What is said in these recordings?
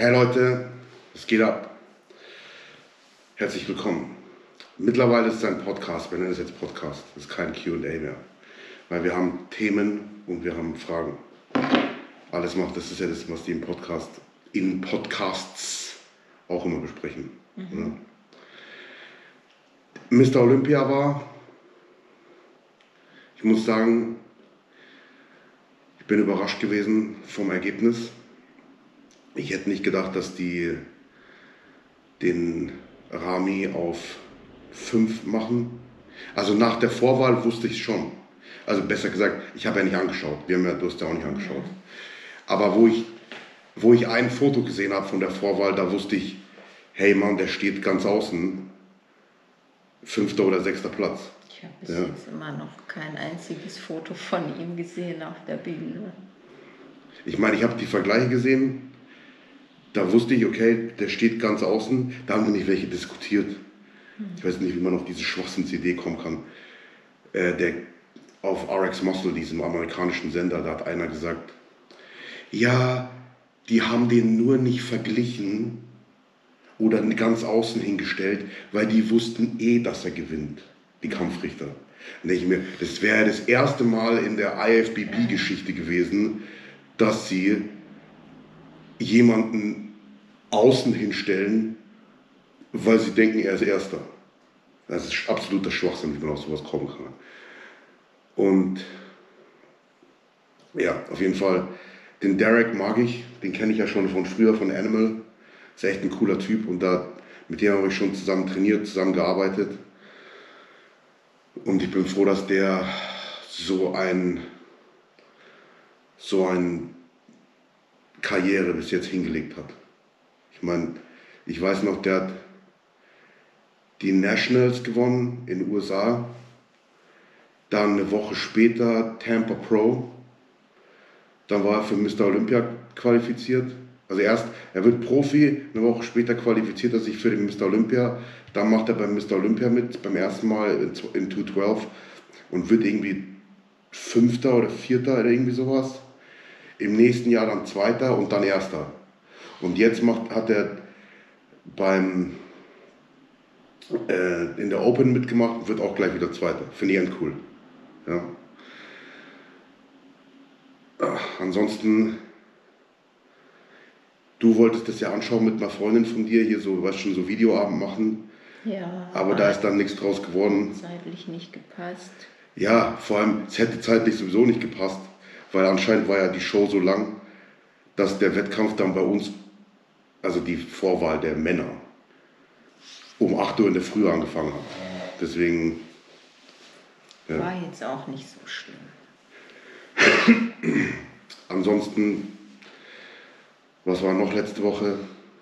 Hey Leute, es geht ab. Herzlich willkommen. Mittlerweile ist es ein Podcast, wir nennen es jetzt Podcast. Es ist kein Q&A mehr. Weil wir haben Themen und wir haben Fragen. Alles macht, das ist ja das, was die in Podcasts auch immer besprechen. Mhm. Mr. Olympia war, ich muss sagen, ich bin überrascht gewesen vom Ergebnis. Ich hätte nicht gedacht, dass die den Rami auf 5 machen. Also nach der Vorwahl wusste ich es schon. Also besser gesagt, ich habe ja nicht angeschaut. Du hast ja auch nicht angeschaut. Aber wo ich ein Foto gesehen habe von der Vorwahl, da wusste ich, hey Mann, der steht ganz außen. 5. oder 6. Platz. Ich habe bis jetzt immer noch kein einziges Foto von ihm gesehen auf der Bühne. Ich meine, ich habe die Vergleiche gesehen. Da wusste ich, okay, der steht ganz außen. Da haben nämlich welche diskutiert. Ich weiß nicht, wie man auf diese Schwachsinns-Idee kommen kann. Der auf RX Muscle, diesem amerikanischen Sender, da hat einer gesagt, ja, die haben den nur nicht verglichen oder ganz außen hingestellt, weil die wussten dass er gewinnt, die Kampfrichter. Und denke ich mir, das wäre das erste Mal in der IFBB-Geschichte gewesen, dass sie jemanden außen hinstellen, weil sie denken, er ist Erster. Das ist absoluter Schwachsinn, wie man auf sowas kommen kann. Und ja, auf jeden Fall, den Derek mag ich, den kenne ich ja schon von früher, von Animal. Ist echt ein cooler Typ und mit dem habe ich schon zusammen trainiert, zusammen gearbeitet. Und ich bin froh, dass der so ein Karriere bis jetzt hingelegt hat. Ich meine, ich weiß noch, der hat die Nationals gewonnen in den USA, dann eine Woche später Tampa Pro, dann war er für Mr. Olympia qualifiziert. Also er wird Profi, eine Woche später qualifiziert er sich für den Mr. Olympia, dann macht er beim Mr. Olympia mit, beim ersten Mal in 212 und wird irgendwie 5. oder 4. oder irgendwie sowas. Im nächsten Jahr dann 2. und dann 1. Und jetzt hat er in der Open mitgemacht und wird auch gleich wieder 2. Finde ich echt cool. Ja. Ansonsten, du wolltest das ja anschauen mit einer Freundin von dir, hier so, weißt schon, so Videoabend machen. Ja. Aber da ist dann nichts draus geworden. Zeitlich nicht gepasst. Ja, vor allem, es hätte zeitlich sowieso nicht gepasst, weil anscheinend war ja die Show so lang, dass der Wettkampf dann bei uns, also die Vorwahl der Männer, um 8 Uhr in der Früh angefangen hat. Deswegen. Ja. War jetzt auch nicht so schlimm. Ansonsten, was war noch letzte Woche?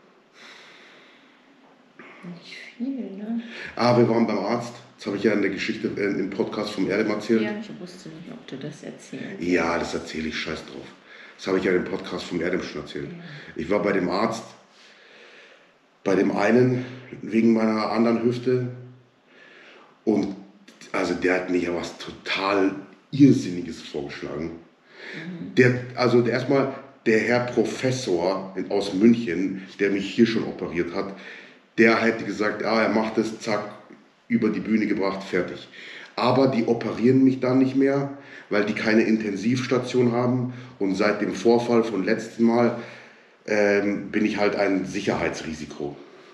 Nicht viel, ne? Wir waren beim Arzt. Das habe ich ja in der Geschichte, im Podcast vom Erdem erzählt. Ja, ich wusste nicht, ob du das erzählst. Ja, das erzähle ich, scheiß drauf. Das habe ich ja im Podcast vom Erdem schon erzählt. Ja. Ich war bei dem Arzt, bei dem einen wegen meiner anderen Hüfte. Und also der hat mir ja was total Irrsinniges vorgeschlagen. Erstmal der Herr Professor aus München, der mich hier schon operiert hat, der hätte gesagt, er macht es, zack, über die Bühne gebracht, fertig. Aber die operieren mich dann nicht mehr, weil die keine Intensivstation haben. Und seit dem Vorfall von letztem Mal bin ich halt ein Sicherheitsrisiko.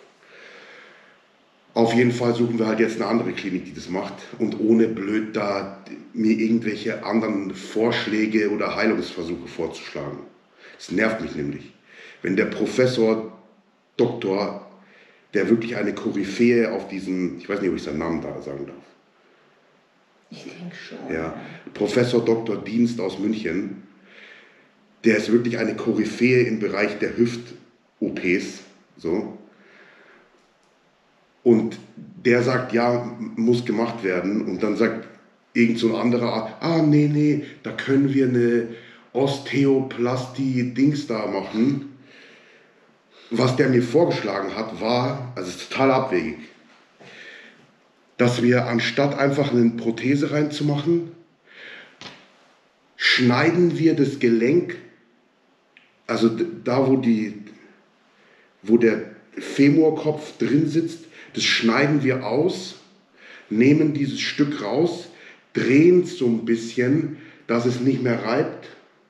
Auf jeden Fall suchen wir halt jetzt eine andere Klinik, die das macht und ohne blöd da mir irgendwelche anderen Vorschläge oder Heilungsversuche vorzuschlagen. Das nervt mich nämlich. Wenn der Professor, Doktor, der wirklich eine Koryphäe auf diesem, ich weiß nicht, ob ich seinen Namen da sagen darf. Ich denke schon. Ja, Professor Dr. Dienst aus München, der ist wirklich eine Koryphäe im Bereich der Hüft-OPs, so. Und der sagt, ja, muss gemacht werden. Und dann sagt irgend so ein anderer, nee, da können wir eine Osteoplastie-Dings da machen. Was der mir vorgeschlagen hat, war, also es ist total abwegig, dass wir anstatt einfach eine Prothese reinzumachen, schneiden wir das Gelenk, also da wo die wo der Femurkopf drin sitzt, das schneiden wir aus, nehmen dieses Stück raus, drehen es so ein bisschen, dass es nicht mehr reibt,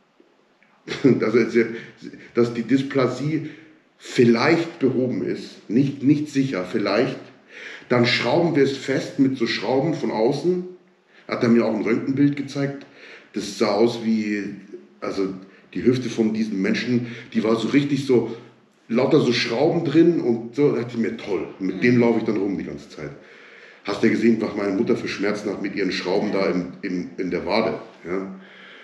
dass die Dysplasie vielleicht behoben ist, nicht sicher, vielleicht. Dann schrauben wir es fest mit so Schrauben von außen. Hat er mir auch ein Röntgenbild gezeigt. Das sah aus wie, also die Hüfte von diesem Menschen, die war so richtig so, lauter so Schrauben drin und so. Da dachte ich mir, toll, mit dem laufe ich dann rum die ganze Zeit. Hast du ja gesehen, was meine Mutter für Schmerzen hat mit ihren Schrauben da in der Wade. Ja?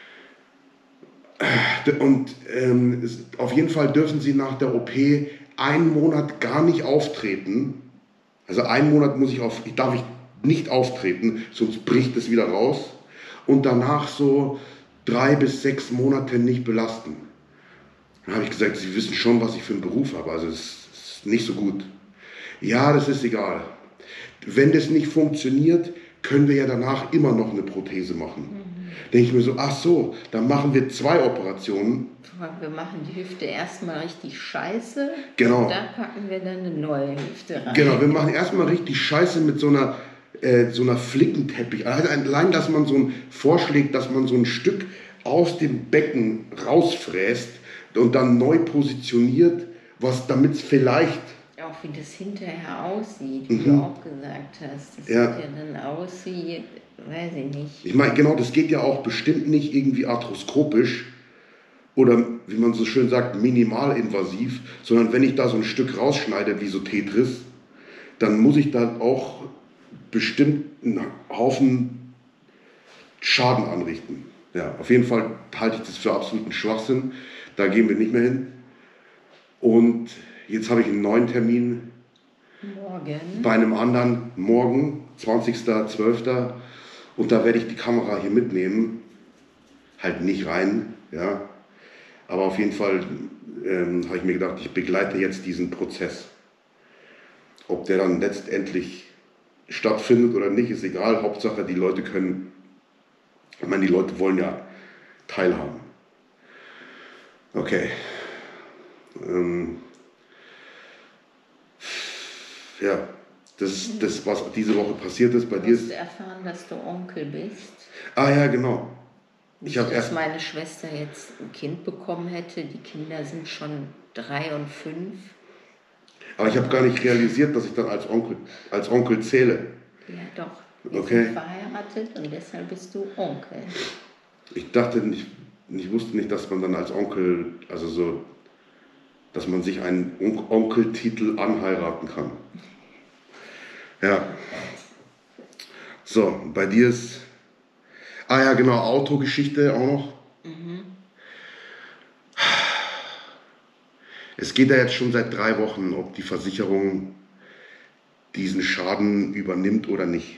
Und auf jeden Fall dürfen sie nach der OP einen Monat gar nicht auftreten. Also einen Monat darf ich nicht auftreten, sonst bricht es wieder raus. Und danach so 3 bis 6 Monate nicht belasten. Dann habe ich gesagt, Sie wissen schon, was ich für einen Beruf habe, also es ist nicht so gut. Ja, das ist egal. Wenn das nicht funktioniert, können wir ja danach immer noch eine Prothese machen. Denke ich mir so, ach so, dann machen wir 2 Operationen. Wir machen die Hüfte erstmal richtig scheiße. Genau. Und dann packen wir dann eine neue Hüfte rein. Genau, wir machen erstmal richtig scheiße mit so einer Flickenteppich. Allein, dass man vorschlägt, dass man so ein Stück aus dem Becken rausfräst und dann neu positioniert, damit es vielleicht... Auch wie das hinterher aussieht, wie du auch gesagt hast. Das sieht ja dann aus wie, weiß ich nicht. Ich meine, genau, das geht ja auch bestimmt nicht irgendwie arthroskopisch oder, wie man so schön sagt, minimalinvasiv, sondern wenn ich da so ein Stück rausschneide, wie so Tetris, dann muss ich da auch bestimmt einen Haufen Schaden anrichten. Ja, auf jeden Fall halte ich das für absoluten Schwachsinn. Da gehen wir nicht mehr hin. Und jetzt habe ich einen neuen Termin. Morgen. Bei einem anderen morgen, 20.12. Und da werde ich die Kamera hier mitnehmen. Halt nicht rein, ja. Aber auf jeden Fall habe ich mir gedacht, ich begleite jetzt diesen Prozess. Ob der dann letztendlich stattfindet oder nicht, ist egal. Hauptsache, die Leute können, ich meine, die Leute wollen ja teilhaben. Okay. Ja, das ist das, was diese Woche passiert ist. Bei dir Du hast erfahren, dass du Onkel bist. Ah ja, genau. Dass meine Schwester jetzt ein Kind bekommen hätte. Die Kinder sind schon 3 und 5. Aber ich habe gar nicht realisiert, dass ich dann als Onkel zähle. Ja, doch. Wir sind verheiratet und deshalb bist du Onkel. Ich dachte nicht, ich wusste nicht, dass man dann als Onkel, also so, dass man sich einen Onkeltitel anheiraten kann. Ja. So, bei dir ist... Ah ja, genau, Autogeschichte auch noch. Es geht ja jetzt schon seit 3 Wochen, ob die Versicherung diesen Schaden übernimmt oder nicht.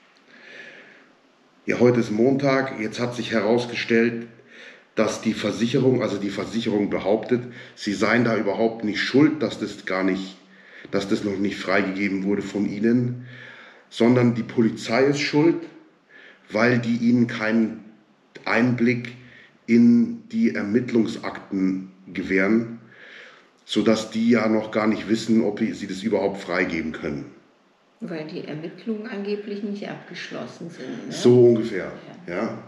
Ja, heute ist Montag, jetzt hat sich herausgestellt, dass die Versicherung behauptet, sie seien da überhaupt nicht schuld, dass das noch nicht freigegeben wurde von ihnen, sondern die Polizei ist schuld, weil die ihnen keinen Einblick in die Ermittlungsakten gewähren, sodass die ja noch gar nicht wissen, ob sie das überhaupt freigeben können. Weil die Ermittlungen angeblich nicht abgeschlossen sind. Ne? So ungefähr, ja.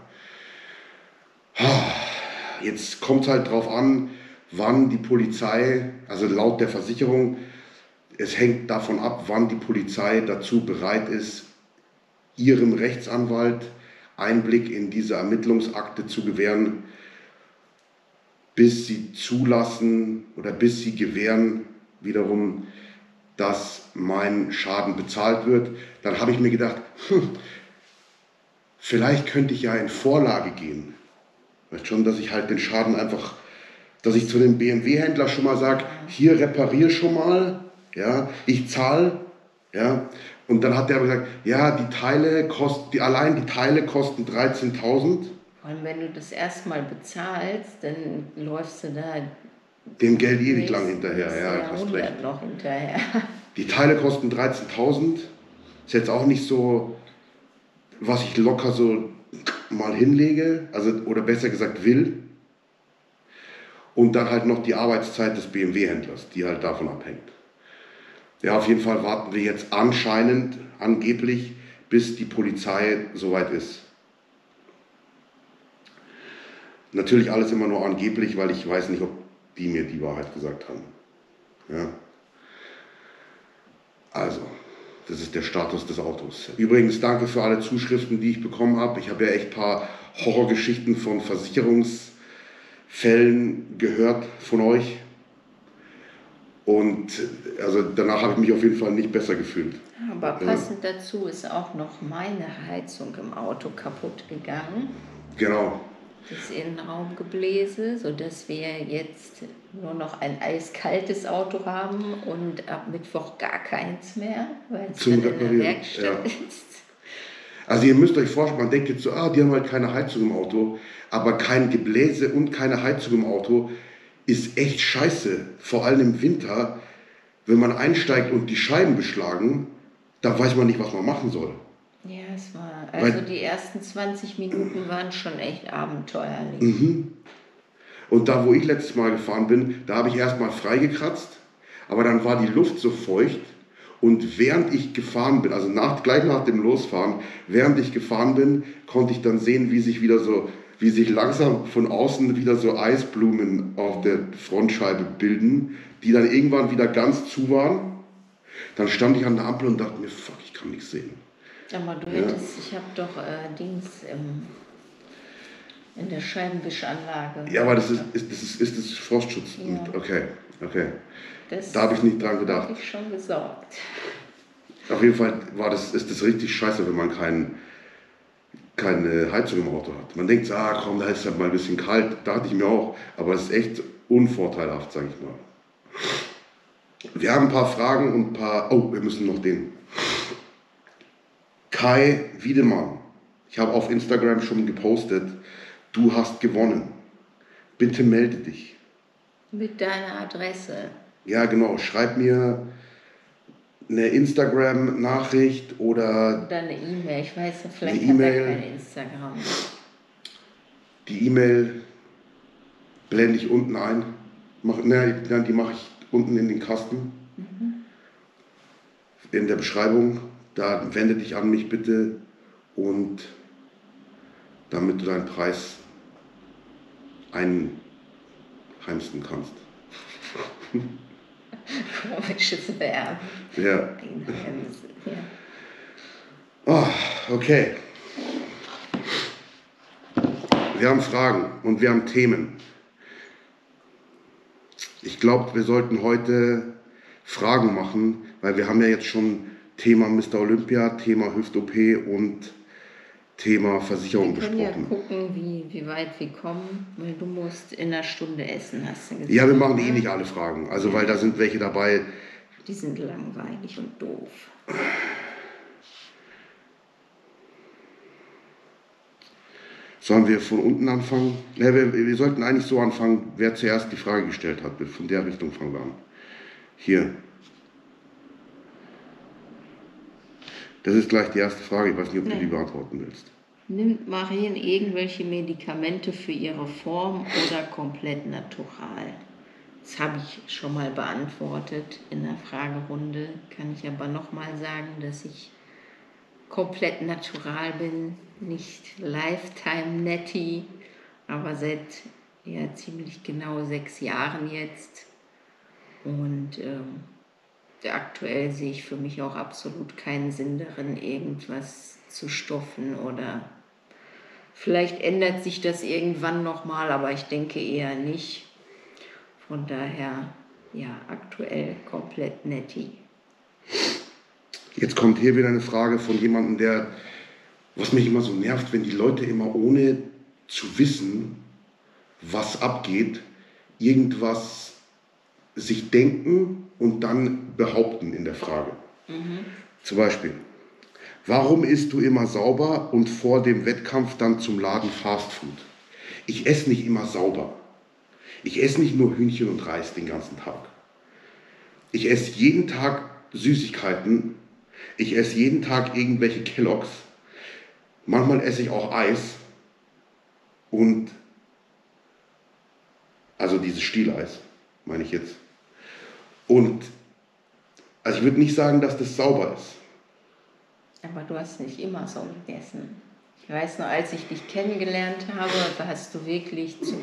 Jetzt kommt es halt drauf an, wann die Polizei, also laut der Versicherung, es hängt davon ab, wann die Polizei dazu bereit ist, ihrem Rechtsanwalt Einblick in diese Ermittlungsakte zu gewähren, bis sie zulassen oder bis sie gewähren wiederum, dass mein Schaden bezahlt wird. Dann habe ich mir gedacht, vielleicht könnte ich ja in Vorlage gehen. Weißt schon, dass ich halt den Schaden einfach, dass ich zu dem BMW-Händler schon mal sage, hier reparier schon mal, ja, ich zahle, ja. Und dann hat der gesagt, ja, allein die Teile kosten 13.000. Vor allem, wenn du das erstmal bezahlst, dann läufst du da dem Geld ewig lang hinterher. Ja, hast recht. Noch hinterher. Die Teile kosten 13.000. Ist jetzt auch nicht so, was ich locker so mal hinlege, also oder besser gesagt will. und dann halt noch die Arbeitszeit des BMW-Händlers, die halt davon abhängt. Ja, auf jeden Fall warten wir jetzt angeblich, bis die Polizei soweit ist. Natürlich alles immer nur angeblich, weil ich weiß nicht, ob die mir die Wahrheit gesagt haben. Ja. Also, das ist der Status des Autos. Übrigens, danke für alle Zuschriften, die ich bekommen habe. Ich habe ja echt ein paar Horrorgeschichten von Versicherungsfällen gehört von euch. Und also danach habe ich mich auf jeden Fall nicht besser gefühlt. Aber passend dazu ist auch noch meine Heizung im Auto kaputt gegangen. Genau. Das Innenraumgebläse, sodass wir jetzt nur noch ein eiskaltes Auto haben und ab Mittwoch gar keins mehr, weil es dann in der Werkstatt ist. Also ihr müsst euch vorstellen, man denkt jetzt so, die haben halt keine Heizung im Auto, aber kein Gebläse und keine Heizung im Auto ist echt scheiße. Vor allem im Winter, wenn man einsteigt und die Scheiben beschlagen, dann weiß man nicht, was man machen soll. Ja, es war, also die ersten 20 Minuten waren schon echt abenteuerlich. Mhm. Und da, wo ich letztes Mal gefahren bin, da habe ich erstmal freigekratzt, aber dann war die Luft so feucht und während ich gefahren bin, also gleich nach dem Losfahren, während ich gefahren bin, konnte ich dann sehen, wie sich langsam von außen wieder so Eisblumen auf der Frontscheibe bilden, die dann irgendwann wieder ganz zu waren. Dann stand ich an der Ampel und dachte mir, fuck, ich kann nichts sehen. Aber du hättest, ich habe doch in der Scheibenwischanlage. Ja, aber das ist Frostschutz. Ja. Okay. Da habe ich nicht dran gedacht. Habe ich schon gesorgt. Auf jeden Fall ist das richtig scheiße, wenn man keine Heizung im Auto hat. Man denkt, komm, da ist halt mal ein bisschen kalt. Da hatte ich mir auch. Aber es ist echt unvorteilhaft, sage ich mal. Wir haben ein paar Fragen und wir müssen noch den. Kai Wiedemann, ich habe auf Instagram schon gepostet, du hast gewonnen. Bitte melde dich. Mit deiner Adresse. Ja, genau. Schreib mir eine Instagram-Nachricht oder eine E-Mail. Ich weiß nicht, vielleicht hat er kein Instagram. Die E-Mail blende ich unten ein. Die mache ich unten in den Kasten. In der Beschreibung. Da wende dich an mich bitte und damit du deinen Preis einheimsen kannst. Komisches Verb. Ja. Oh, okay. Wir haben Fragen und wir haben Themen. Ich glaube, wir sollten heute Fragen machen, weil wir haben ja jetzt schon Thema Mr. Olympia, Thema Hüft-OP und Thema Versicherung besprochen. Wir können ja gucken, wie weit wir kommen, weil du musst in einer Stunde essen, hast du gesagt. Ja, wir machen nicht alle Fragen, also weil da sind welche dabei. Die sind langweilig und doof. Sollen wir von unten anfangen? Ja, wir sollten eigentlich so anfangen, wer zuerst die Frage gestellt hat. Von der Richtung fangen wir an. Hier. Das ist gleich die erste Frage. Ich weiß nicht, ob du die beantworten willst. Nimmt Marien irgendwelche Medikamente für ihre Form oder komplett natural? Das habe ich schon mal beantwortet in der Fragerunde. Kann ich aber nochmal sagen, dass ich komplett natural bin, nicht Lifetime Netty, aber seit ziemlich genau 6 Jahren jetzt. Und aktuell sehe ich für mich auch absolut keinen Sinn darin, irgendwas zu stoffen oder vielleicht ändert sich das irgendwann nochmal, aber ich denke eher nicht. Von daher, aktuell komplett Netty. Jetzt kommt hier wieder eine Frage von jemandem, was mich immer so nervt, wenn die Leute immer ohne zu wissen, was abgeht, irgendwas sich denken und dann behaupten in der Frage. Zum Beispiel, warum isst du immer sauber und vor dem Wettkampf dann zum Laden Fastfood? Ich esse nicht immer sauber. Ich esse nicht nur Hühnchen und Reis den ganzen Tag. Ich esse jeden Tag Süßigkeiten. Ich esse jeden Tag irgendwelche Kelloggs. Manchmal esse ich auch Eis. Und Also dieses Stieleis, meine ich jetzt. Und also ich würde nicht sagen, dass das sauber ist. Aber du hast nicht immer so gegessen. Ich weiß nur, als ich dich kennengelernt habe, da hast du wirklich zu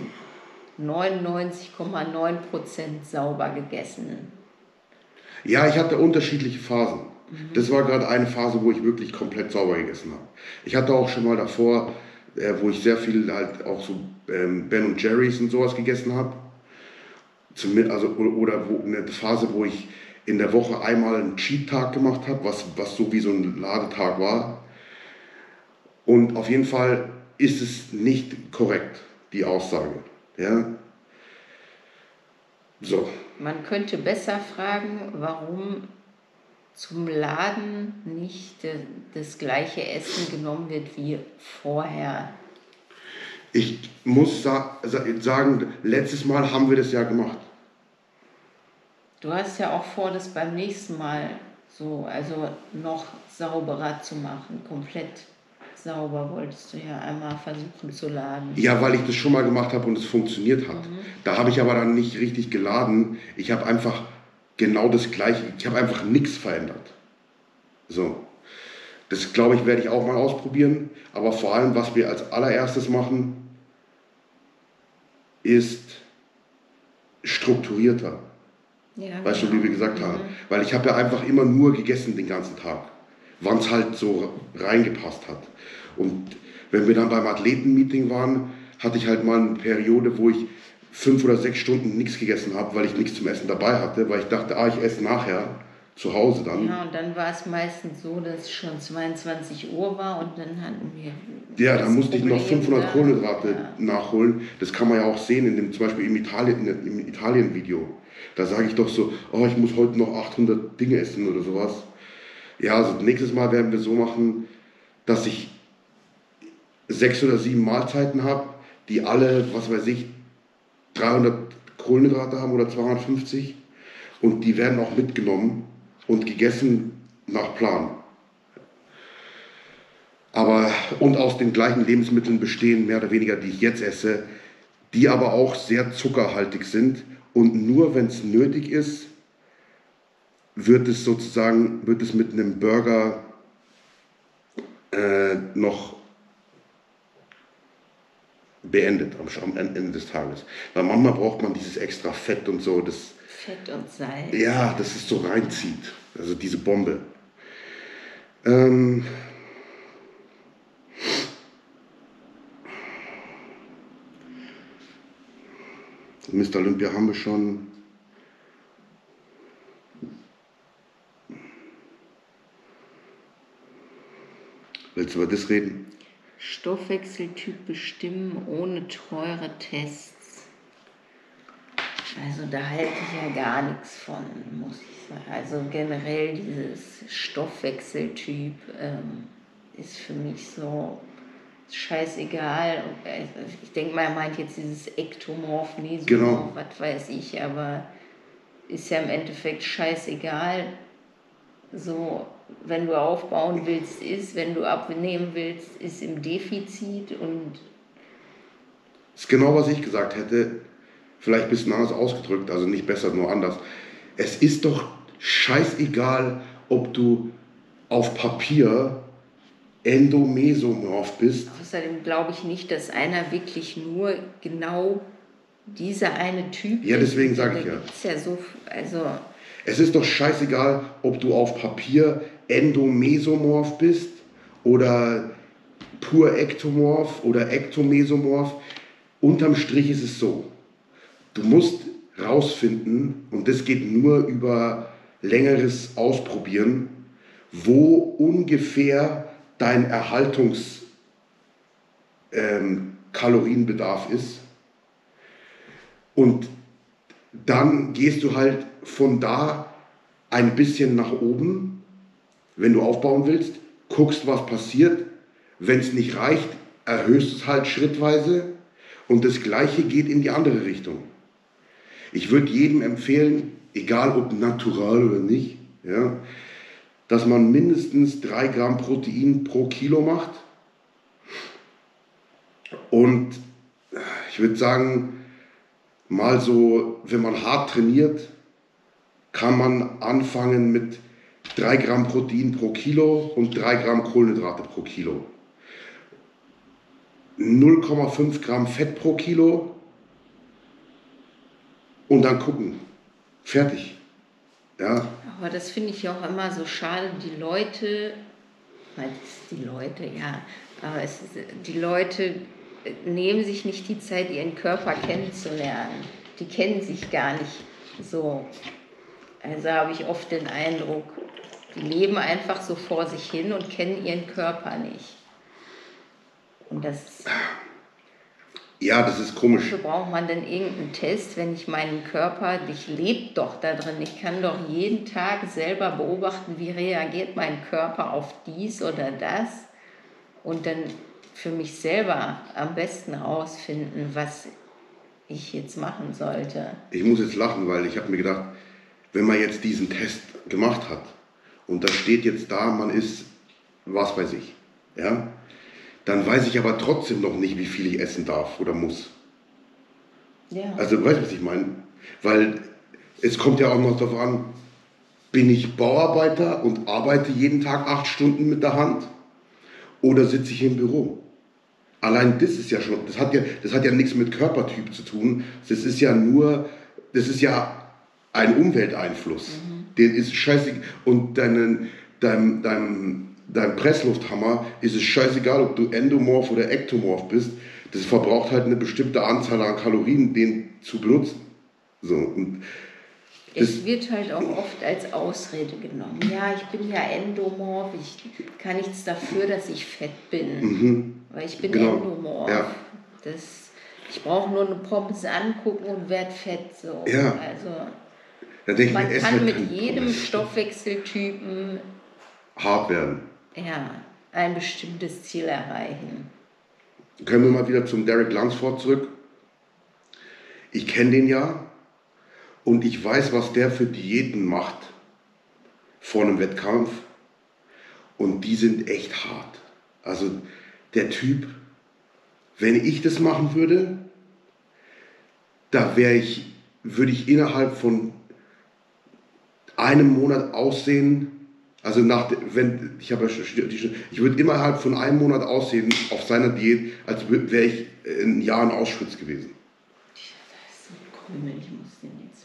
99,9% sauber gegessen. Ja, ich hatte unterschiedliche Phasen. Das war gerade eine Phase, wo ich wirklich komplett sauber gegessen habe. Ich hatte auch schon mal davor, wo ich sehr viel halt auch so Ben und Jerry's und sowas gegessen habe. Also, oder eine Phase, wo ich in der Woche einmal einen Cheat-Tag gemacht habe, was so wie so ein Ladetag war. Und auf jeden Fall ist es nicht korrekt, die Aussage. Ja? So. Man könnte besser fragen, warum zum Laden nicht das gleiche Essen genommen wird wie vorher. Ich muss sagen, letztes Mal haben wir das ja gemacht. Du hast ja auch vor, das beim nächsten Mal so, also noch sauberer zu machen. Komplett sauber wolltest du ja einmal versuchen zu laden. Ja, weil ich das schon mal gemacht habe und es funktioniert hat. Da habe ich aber dann nicht richtig geladen. Ich habe einfach genau das Gleiche, ich habe einfach nichts verändert. So. Das glaube ich, werde ich auch mal ausprobieren. Aber vor allem, was wir als allererstes machen, ist strukturierter. Ja, Weißt du, genau. wie wir gesagt haben? Weil ich habe ja einfach immer nur gegessen den ganzen Tag, wann es halt so reingepasst hat. Und wenn wir dann beim Athletenmeeting waren, hatte ich halt mal eine Periode, wo ich 5 oder 6 Stunden nichts gegessen habe, weil ich nichts zum Essen dabei hatte, weil ich dachte, ich esse nachher zu Hause dann. Ja, und dann war es meistens so, dass es schon 22 Uhr war und dann hatten wir. Ja, dann musste ich noch 500 Kohlenhydrate Ja. nachholen. Das kann man ja auch sehen, zum Beispiel im Italien-Video. Da sage ich doch so, ich muss heute noch 800 Dinge essen oder sowas. Ja, also nächstes Mal werden wir so machen, dass ich 6 oder 7 Mahlzeiten habe, die alle, was weiß ich, 300 Kohlenhydrate haben oder 250. Und die werden auch mitgenommen und gegessen nach Plan. Und aus den gleichen Lebensmitteln bestehen, mehr oder weniger, die ich jetzt esse, die aber auch sehr zuckerhaltig sind. Und nur wenn es nötig ist, wird es mit einem Burger noch beendet am Ende des Tages. Weil manchmal braucht man dieses extra Fett und so. Fett und Salz. Ja, dass es so reinzieht. Also diese Bombe. Mr. Olympia haben wir schon. Willst du über das reden? Stoffwechseltyp bestimmen ohne teure Tests. Also da halte ich ja gar nichts von, muss ich sagen. Also generell dieses Stoffwechseltyp ist für mich so scheißegal. Ich denke mal, er meint jetzt dieses Ektomorph, Mesomorph, Genau. was weiß ich, aber ist ja im Endeffekt scheißegal. So, wenn du aufbauen willst, ist, wenn du abnehmen willst, ist im Defizit und. Das ist genau, was ich gesagt hätte. Vielleicht ein bisschen anders ausgedrückt, also nicht besser, nur anders. Es ist doch scheißegal, ob du auf Papier endomesomorph bist. Außerdem glaube ich nicht, dass einer wirklich nur genau dieser eine Typ Ja, deswegen sage ich ja. Ist ja so, also. Es ist doch scheißegal, ob du auf Papier endomesomorph bist oder pur ektomorph oder ektomesomorph. Unterm Strich ist es so, du musst rausfinden, und das geht nur über längeres Ausprobieren, wo ungefähr dein Kalorienbedarf ist. Und dann gehst du halt von da ein bisschen nach oben, wenn du aufbauen willst, guckst, was passiert. Wenn es nicht reicht, erhöhst es halt schrittweise. Und das Gleiche geht in die andere Richtung. Ich würde jedem empfehlen, egal ob natural oder nicht, ja, dass man mindestens 3 Gramm Protein pro Kilo macht. Und ich würde sagen, mal so, wenn man hart trainiert, kann man anfangen mit 3 Gramm Protein pro Kilo und 3 Gramm Kohlenhydrate pro Kilo. 0,5 Gramm Fett pro Kilo und dann gucken. Fertig. Ja. Aber das finde ich auch immer so schade, die Leute, ja, aber die Leute nehmen sich nicht die Zeit, ihren Körper kennenzulernen. Die kennen sich gar nicht so. Also habe ich oft den Eindruck, die leben einfach so vor sich hin und kennen ihren Körper nicht. Und das ist komisch. Wofür braucht man denn irgendeinen Test, wenn ich meinen Körper, ich lebe doch da drin, ich kann doch jeden Tag selber beobachten, wie reagiert mein Körper auf dies oder das und dann für mich selber am besten herausfinden, was ich jetzt machen sollte. Ich muss jetzt lachen, weil ich habe mir gedacht, wenn man jetzt diesen Test gemacht hat und da steht jetzt da, man ist, was weiß ich, ja, dann weiß ich aber trotzdem noch nicht, wie viel ich essen darf oder muss. Ja. Also, weißt du, was ich meine? Weil es kommt ja auch noch darauf an, bin ich Bauarbeiter und arbeite jeden Tag 8 Stunden mit der Hand oder sitze ich im Büro? Allein das ist ja schon, das hat ja nichts mit Körpertyp zu tun. Das ist ja ein Umwelteinfluss. Den ist scheißegal. Und deinem Presslufthammer ist es scheißegal, ob du endomorph oder ektomorph bist. Das verbraucht halt eine bestimmte Anzahl an Kalorien, den zu benutzen. So, und es wird halt auch oft als Ausrede genommen. Ja, ich bin ja endomorph, ich kann nichts dafür, dass ich fett bin. Weil ich bin endomorph. Ja. Ich brauche nur eine Pommes angucken und werde fett. So. Ja. Also, man kann mit jedem Stoffwechseltypen hart werden. Ja, ein bestimmtes Ziel erreichen. Können wir mal wieder zum Derek Lunsford zurück? Ich kenne den ja und ich weiß, was der für Diäten macht vor einem Wettkampf und die sind echt hart. Also der Typ, wenn ich das machen würde, da würde ich innerhalb von einem Monat aussehen. Also ich würde innerhalb von einem Monat aussehen auf seiner Diät, als wäre ich ein Jahr in Auschwitz gewesen. Das ist so krümel, ich muss den jetzt.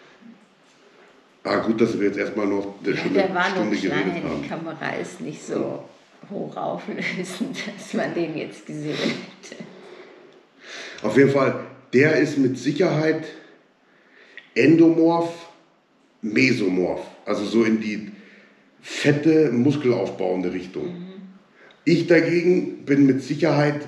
Gut, dass wir jetzt erstmal noch eine Stunde geredet haben. Die Kamera ist nicht so hochauflösend, dass man den jetzt gesehen hätte. Auf jeden Fall, der ist mit Sicherheit endomorph, mesomorph, also so in die fette, muskelaufbauende Richtung. Ich dagegen bin mit Sicherheit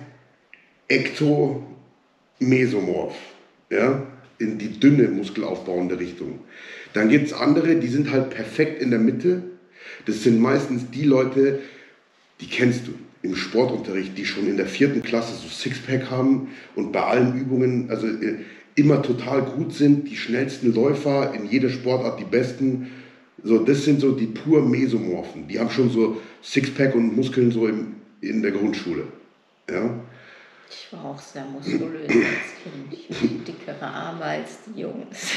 ektomesomorph, ja, in die dünne, muskelaufbauende Richtung. Dann gibt es andere, die sind halt perfekt in der Mitte. Das sind meistens die Leute, die kennst du im Sportunterricht, die schon in der 4. Klasse so Sixpack haben und bei allen Übungen also immer total gut sind, die schnellsten Läufer, in jeder Sportart die besten. So, das sind so die pur Mesomorphen. Die haben schon so Sixpack und Muskeln so in der Grundschule. Ja? Ich war auch sehr muskulös als Kind. Ich hatte dickere Arme als die Jungs.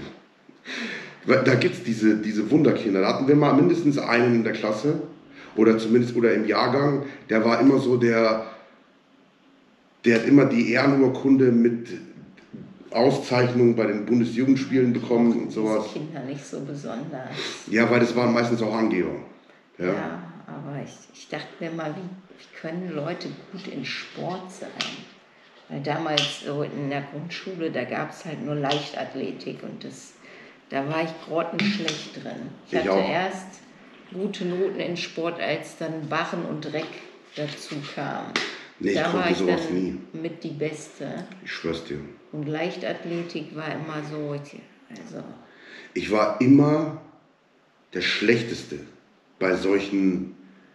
Da gibt es diese Wunderkinder. Da hatten wir mal mindestens einen in der Klasse oder im Jahrgang. Der war immer so der hat immer die Ehrenurkunde mit Auszeichnungen bei den Bundesjugendspielen bekommen und sowas. Die Kinder nicht so besonders. Ja, weil das waren meistens auch Angeber. Ja, aber ich dachte mir mal, wie können Leute gut in Sport sein? Weil damals so in der Grundschule, da gab es halt nur Leichtathletik und da war ich grottenschlecht drin. Ich hatte auch. erst gute Noten in Sport, als dann Barren und Reck dazu kamen. Nee, da war ich dann nie. mit die Beste. Ich schwör's dir. Und Leichtathletik war immer so, also. Ich war immer der Schlechteste bei solchen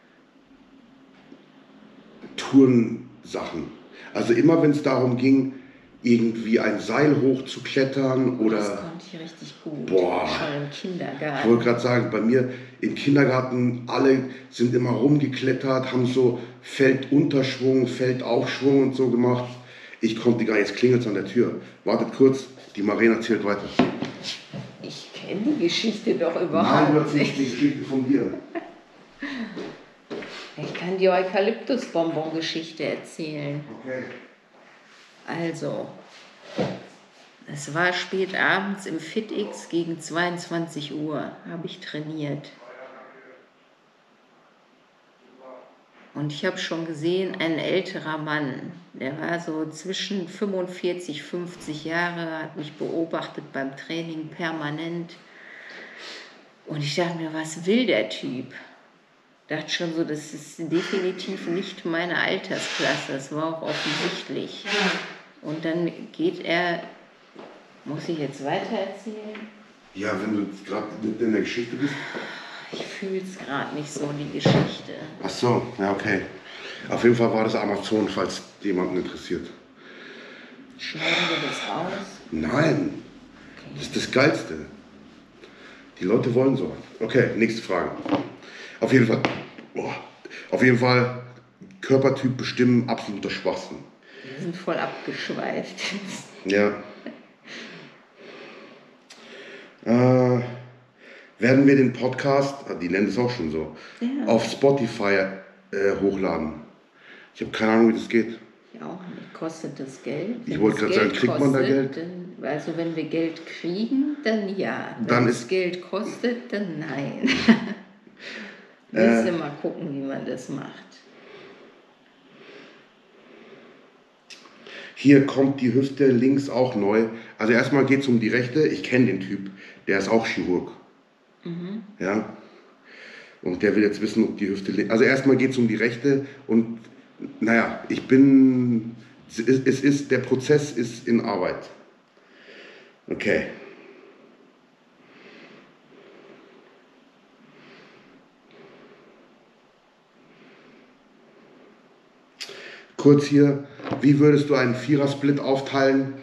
Turnsachen. Also immer wenn es darum ging, irgendwie ein Seil hochzuklettern oder... Das konnte ich richtig gut. Boah. Schon im Kindergarten. Ich wollte gerade sagen, bei mir im Kindergarten, alle sind immer rumgeklettert, haben so Feldunterschwung, Feldaufschwung und so gemacht. Ich konnte gar nicht, jetzt klingelt es an der Tür. Wartet kurz. Die Maren erzählt weiter. Ich kenne die Geschichte doch Nein, du überhaupt erzählst nicht. die Geschichte von dir. Ich kann die Eukalyptusbonbon-Geschichte erzählen. Okay. Also, es war spät abends im FitX gegen 22 Uhr, habe ich trainiert. Und ich habe schon gesehen, ein älterer Mann, der war so zwischen 45, 50 Jahre, hat mich beobachtet beim Training permanent. Und ich dachte mir, was will der Typ? Dachte schon so, das ist definitiv nicht meine Altersklasse, das war auch offensichtlich. Und dann geht er, muss ich jetzt weiter erzählen? Ja, wenn du jetzt gerade mitten in der Geschichte bist. Ich fühle es gerade nicht so, die Geschichte. Ach so, ja, okay. Auf jeden Fall war das Amazon, falls jemanden interessiert. Schneiden wir das raus? Nein, das ist das Geilste. Die Leute wollen sowas. Okay, nächste Frage. Auf jeden Fall, Körpertyp bestimmen, absoluter Schwachsinn. Wir sind voll abgeschweift. Ja. Werden wir den Podcast, die nennen es auch schon so, auf Spotify hochladen? Ich habe keine Ahnung, wie das geht. Ja, auch nicht. Kostet das Geld? Ich wollte gerade sagen, kriegt man da Geld? Dann, also wenn wir Geld kriegen, dann ja. Wenn Dann es Geld kostet, dann nein. Willst du mal gucken, wie man das macht? Hier kommt die Hüfte links auch neu. Also erstmal geht es um die rechte. Ich kenne den Typ, der ist auch Chirurg. Ja. Und der will jetzt wissen, ob die Hüfte links... Also erstmal geht es um die rechte und naja, der Prozess ist in Arbeit. Okay. Kurz hier, wie würdest du einen Vierer-Split aufteilen?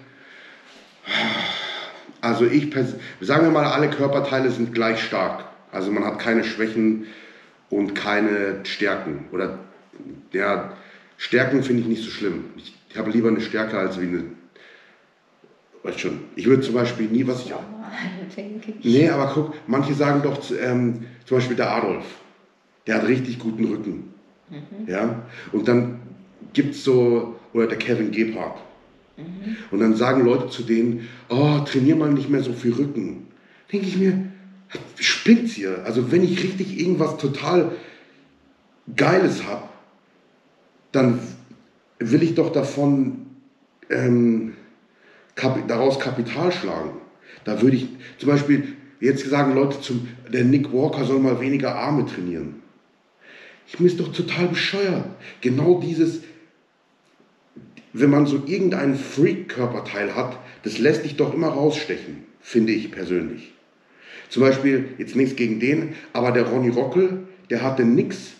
Also sagen wir mal, alle Körperteile sind gleich stark. Also man hat keine Schwächen und keine Stärken. Oder ja, Stärken finde ich nicht so schlimm. Ich habe lieber eine Stärke als wie eine... Weißt schon, ich würde zum Beispiel nie, was ich... denke ich. Nee, aber guck, manche sagen doch, zum Beispiel der Adolf, der hat richtig guten Rücken. Ja? Und dann gibt es so, oder der Kevin Gebhardt. Und dann sagen Leute zu denen, oh, trainier mal nicht mehr so viel Rücken. Denke ich mir, spinnt's hier? Also wenn ich richtig irgendwas total Geiles habe, dann will ich doch davon daraus Kapital schlagen. Da würde ich zum Beispiel, jetzt sagen Leute der Nick Walker soll mal weniger Arme trainieren. Ich mir ist doch total bescheuert. Genau dieses, wenn man so irgendein Freak-Körperteil hat, das lässt dich doch immer rausstechen, finde ich persönlich. Zum Beispiel, jetzt nichts gegen den, aber der Ronny Rockel, der hatte nichts,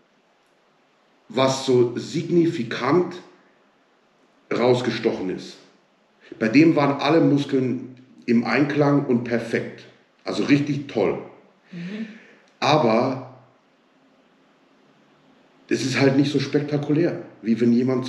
was so signifikant rausgestochen ist. Bei dem waren alle Muskeln im Einklang und perfekt. Also richtig toll. Aber es ist halt nicht so spektakulär, wie wenn jemand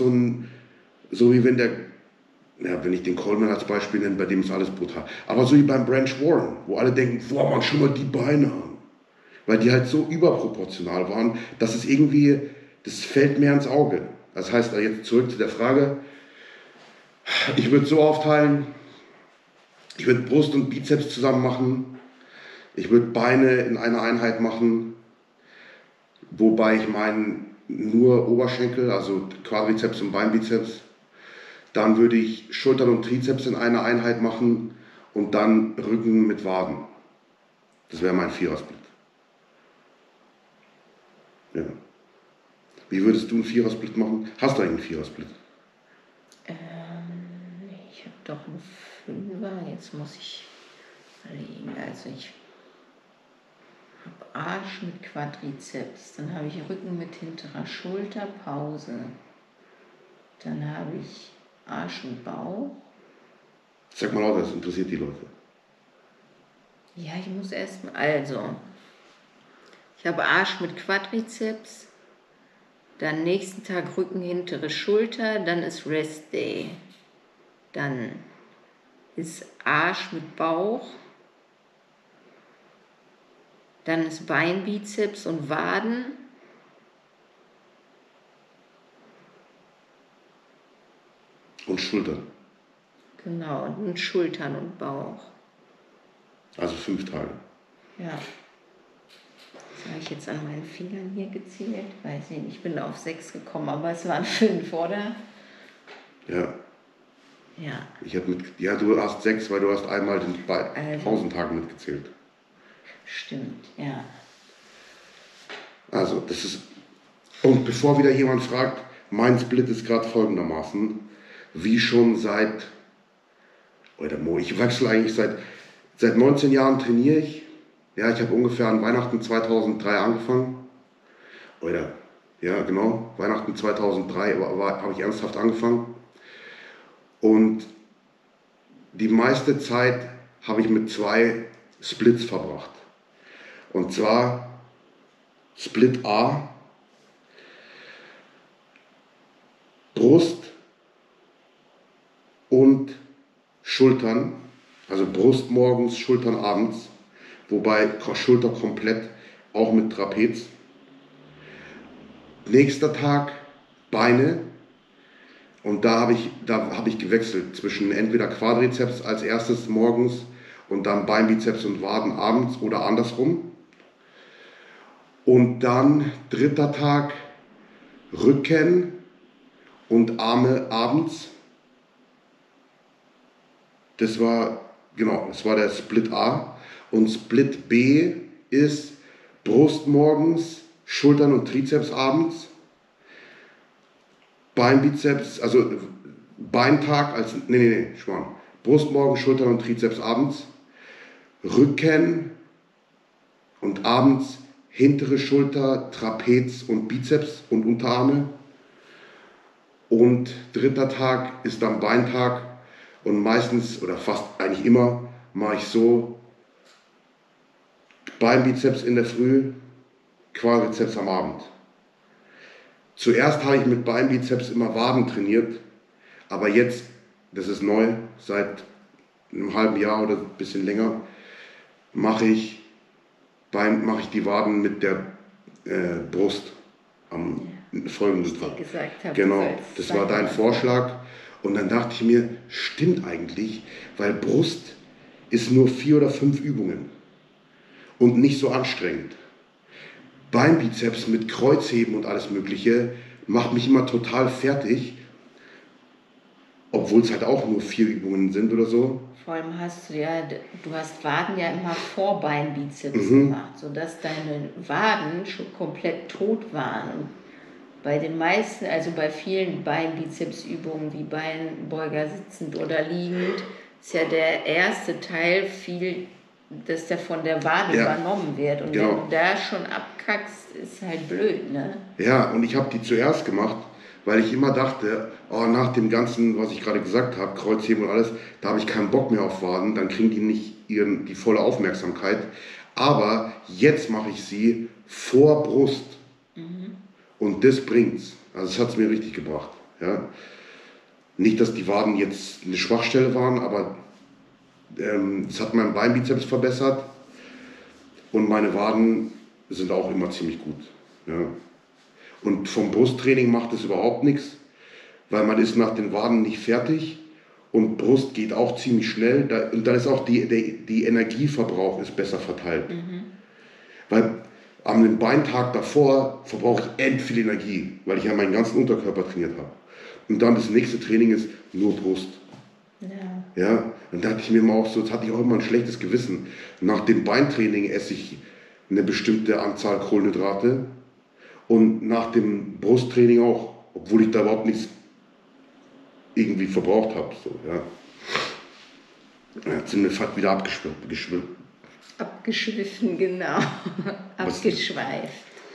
wenn ich den Coleman als Beispiel nenne, bei dem ist alles brutal. Aber so wie beim Branch Warren, wo alle denken, boah, man, schon mal die Beine an. Weil die halt so überproportional waren, dass es irgendwie, das fällt mehr ins Auge. Das heißt, jetzt zurück zu der Frage, ich würde so aufteilen, ich würde Brust und Bizeps zusammen machen, ich würde Beine in einer Einheit machen, wobei ich meine nur Oberschenkel, also Quadrizeps und Beinbizeps. Dann würde ich Schultern und Trizeps in einer Einheit machen und dann Rücken mit Waden. Das wäre mein Vierer-Split. Ja. Wie würdest du einen Vierer-Split machen? Hast du eigentlich einen Vierer-Split? Ich habe doch einen Fünfer, jetzt muss ich überlegen. Also ich habe Arsch mit Quadrizeps, dann habe ich Rücken mit hinterer Schulter, Pause. Dann habe ich Arsch und Bauch. Sag mal lauter, das interessiert die Leute. Ja, ich muss erstmal, also, ich habe Arsch mit Quadrizeps, dann nächsten Tag Rücken, hintere Schulter, dann ist Rest Day. Dann ist Arsch mit Bauch. Dann ist Beinbizeps und Waden. Und Schultern. Genau, und Schultern und Bauch. Also 5 Tage. Ja. Das habe ich jetzt an meinen Fingern hier gezählt. Weiß ich nicht, ich bin auf 6 gekommen, aber es waren 5, oder? Ja. Ja. Ja, du hast 6, weil du hast einmal den Pausentag mitgezählt. Stimmt, ja. Also, das ist. Und bevor wieder jemand fragt, mein Split ist gerade folgendermaßen, wie schon ich wechsle eigentlich seit 19 Jahren trainiere ich. Ja, ich habe ungefähr an Weihnachten 2003 angefangen. Ja, genau, Weihnachten 2003 habe ich ernsthaft angefangen. Und die meiste Zeit habe ich mit 2 Splits verbracht. Und zwar Split A, Brust und Schultern, also Brust morgens, Schultern abends, wobei Schulter komplett, auch mit Trapez. Nächster Tag Beine und da habe ich gewechselt zwischen entweder Quadrizeps als erstes morgens und dann Beinbizeps und Waden abends oder andersrum. Und dann dritter Tag Rücken und Arme abends. Das war der Split A. Und Split B ist Brust morgens, Schultern und Trizeps abends. Beinbizeps, also Beintag als, Schmarrn. Brust morgens, Schultern und Trizeps abends. Rücken und abends hintere Schulter, Trapez und Bizeps und Unterarme. Und dritter Tag ist dann Beintag. Und meistens oder fast eigentlich immer mache ich so Beinbizeps in der Früh, Quadrizeps am Abend. Zuerst habe ich mit Beinbizeps immer Waden trainiert, aber jetzt, das ist neu, seit einem halben Jahr oder ein bisschen länger, mache ich die Waden mit der Brust am folgenden Tag. Genau, das war dein Vorschlag. Und dann dachte ich mir, stimmt eigentlich, weil Brust ist nur 4 oder 5 Übungen und nicht so anstrengend. Beinbizeps mit Kreuzheben und alles Mögliche macht mich immer total fertig, obwohl es halt auch nur 4 Übungen sind oder so. Vor allem du hast Waden ja immer vor Beinbizeps gemacht, sodass deine Waden schon komplett tot waren. Und bei den meisten, also bei vielen Beinbizepsübungen wie Beinbeuger sitzend oder liegend, ist ja der erste Teil dass der von der Wade übernommen wird. Und wenn du da schon abkackst, ist halt blöd, ne? Ja, und ich habe die zuerst gemacht, weil ich immer dachte, nach dem Ganzen, was ich gerade gesagt habe, Kreuzheben und alles, da habe ich keinen Bock mehr auf Waden, dann kriegen die nicht die volle Aufmerksamkeit. Aber jetzt mache ich sie vor Brust. Und das bringt's. Also es hat es mir richtig gebracht. Ja. Nicht, dass die Waden jetzt eine Schwachstelle waren, aber es hat meinen Beinbizeps verbessert und meine Waden sind auch immer ziemlich gut. Ja. Und vom Brusttraining macht es überhaupt nichts, weil man ist nach den Waden nicht fertig und Brust geht auch ziemlich schnell und dann ist auch die Energieverbrauch ist besser verteilt. Weil am Beintag davor verbrauche ich end viel Energie, weil ich ja meinen ganzen Unterkörper trainiert habe. Und dann das nächste Training ist nur Brust. Ja, dann dachte ich mir immer auch so, jetzt hatte ich auch immer ein schlechtes Gewissen. Nach dem Beintraining esse ich eine bestimmte Anzahl Kohlenhydrate und nach dem Brusttraining auch, obwohl ich da überhaupt nichts irgendwie verbraucht habe. So, ja. Jetzt sind wir fast wieder Abgeschwiffen, genau. Abgeschweift.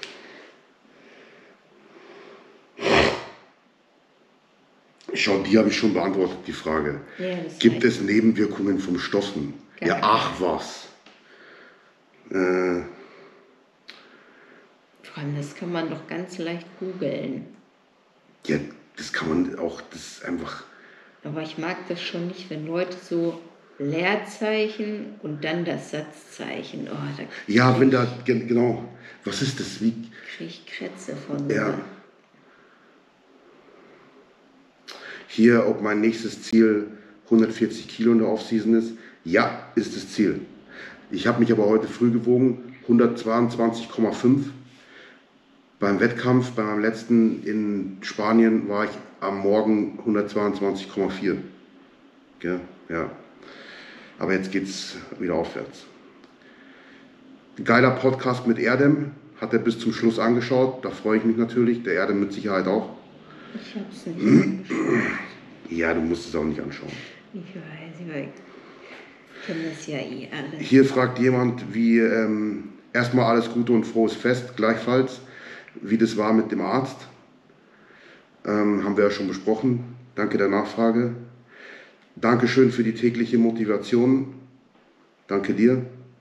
Schau, die habe ich schon beantwortet, die Frage. Ja, gibt es Nebenwirkungen vom Stoffen? Ja, ach was. Vor allem, das kann man doch ganz leicht googeln. Ja, das kann man auch, das ist einfach... Aber ich mag das schon nicht, wenn Leute so Leerzeichen und dann das Satzzeichen. Oh, da Ja, wenn da, genau, was ist das? Wie? kriege ich Krätze von. Ja. Hier, ob mein nächstes Ziel 140 Kilo in der Offseason ist. Ja, ist das Ziel. Ich habe mich aber heute früh gewogen, 122,5. Beim Wettkampf, bei meinem letzten in Spanien, war ich am Morgen 122,4. Ja. Aber jetzt geht's wieder aufwärts. Geiler Podcast mit Erdem, hat er bis zum Schluss angeschaut. Da freue ich mich natürlich. Der Erdem mit Sicherheit auch. Ich habe es nicht angeschaut. Ja, du musst es auch nicht anschauen. Ich weiß, ich kenne das ja eh alles. Hier fragt jemand, wie erstmal alles Gute und frohes Fest, gleichfalls, wie das war mit dem Arzt. Haben wir ja schon besprochen. Danke der Nachfrage. Dankeschön für die tägliche Motivation. Danke dir.